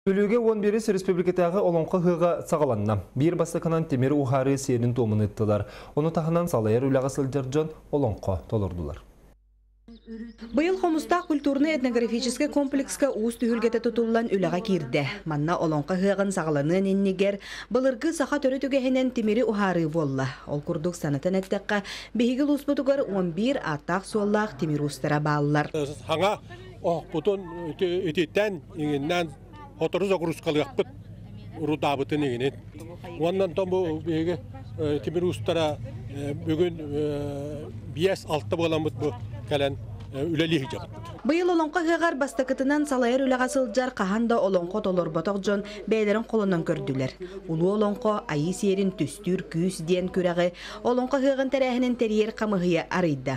Үліге 11 республикатағы олонқы ғыға сағаланна. Bir бастықынан темір ұхары серін томын ыттылар. Оны тағынан салайыр үліға сылжыржан олонқы толырдылар. Быйыл Хомуста культурно-этнографический комплекска уус түһүлгете тутуллан үләгә кирде. Манна олонқа хыгын сагаланын иннигер былыргы саха төрө түгәһенен тимери ухары болла. Ол курдук санатын әттәккә биһиге луспутугар 11 атак соллак тимир устара баллар. Хаңа бутун үтеттен иңнән отору загрузкалыппыт рудабытын иңнән. Оннан томбу биһиге тимир устара бүгүн биэс 6 боламыт бу калан Быйыл олонқа хыгар бастакытынан салайыр үләгә сылжар каханда олонқа толор боток жон бәйләрен колоннан көрдүләр. Улу олонқа айы серин түстүр күс диен күрәге олонқа хыгын тәрәһенен терьер камыгыя арыйда.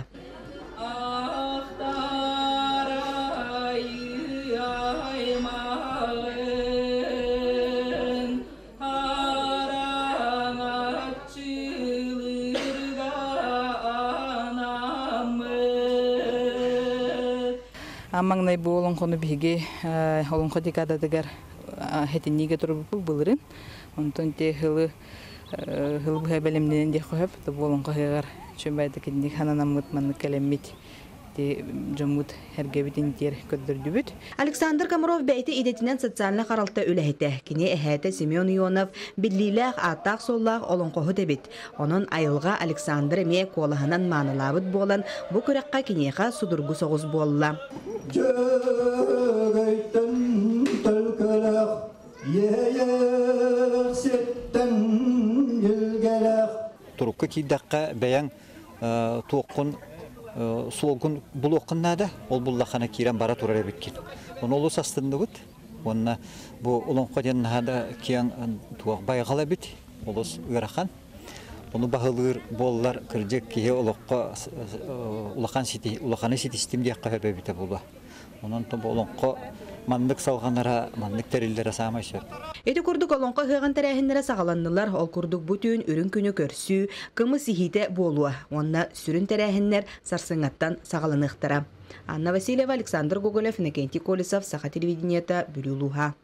Амаңнай бу олонқоны биге олонқо декададыгар хетинниге турбу булырын. Онтон те хылы бәлемнен де қойып, бу олонқо хыгар чөмбайды кенник хананамыт манны келеммит. Те жомут хергебитин тер көддөрдүбүт. Александр Комаров бәйте идетинен социальный қаралта үләһете. Кини әһәте Семен Ионов биллиләх атак соллах олонқоһу дебит. Онон айылга Александр ме колаһынан манылабыт болан бу көрәккә кинеха судургу соғыз болла. Жөгәйтен төлкөләх ейерсеттен елгәләх. Турукка киддәккә бәян туқын Солгун булоққыннада ол буллахана кирен бара турар биткен. Оны олус астында бут. Онна бу олонқо деннада киян туақ байгала бит. Олус ырахан. Оны бағылыр боллар кыржек кие олоққа улахан сити, улаханы сити системде қабе бите була. Онан то олонқо мандык салганара, мандык териллере самайшы. Эти курдук олонқа хыгын тәрәһеннәре сагаланнылар. Ол курдук бүтүн үрүн күнү көрсү, кымы сихите болуа. Онна сүрүн тәрәһеннәр сарсыңаттан сагаланыктыра. Анна Васильева, Александр Гоголев, Иннокентий Колесов, Саха телевидениета, Бирюлуха.